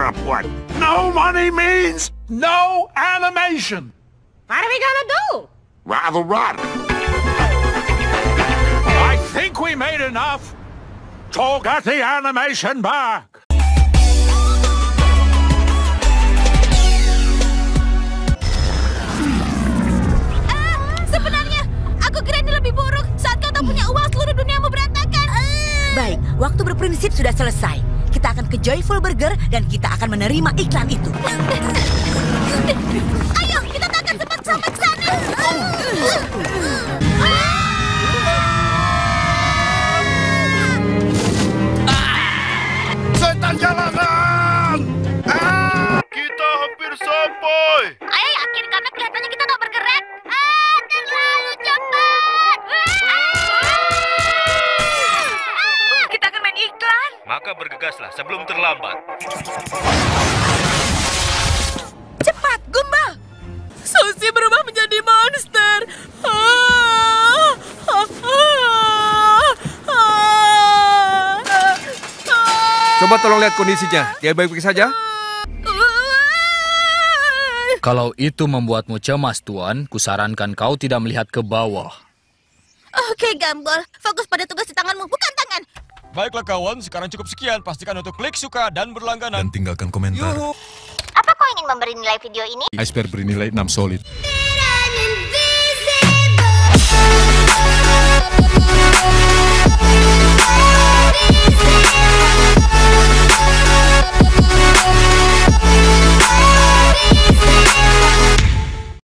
perempuan. No money means no animation. What are we gonna do? Rather run. I think we made enough to get the animation back. Sebenarnya, aku kira ini lebih buruk saat kau tak punya uang seluruh duniamu berantakan. Baik, waktu berprinsip sudah selesai. Kita akan ke Joyful Burger dan kita akan menerima iklan itu. Ayo, kita tak akan sempat sampai ke sana. Setan jalanan! Kita hampir sampai. Ayo yakin karena kelihatannya kita tak bergerak. Terlalu cepat. Kita akan main iklan. Maka bergegaslah sebelum terlambat. Cepat, Gumball! Susi berubah menjadi monster. Coba tolong lihat kondisinya. Dia baik-baik saja? Kalau itu membuatmu cemas, Tuan, kusarankan kau tidak melihat ke bawah. Oke, Gumball. Fokus pada tugas di tanganmu, bukan tangan. Baiklah kawan, sekarang cukup sekian. Pastikan untuk klik suka dan berlangganan. Dan tinggalkan komentar. Apa kau ingin memberi nilai video ini? Iceberg beri nilai 6 solid. Invisible.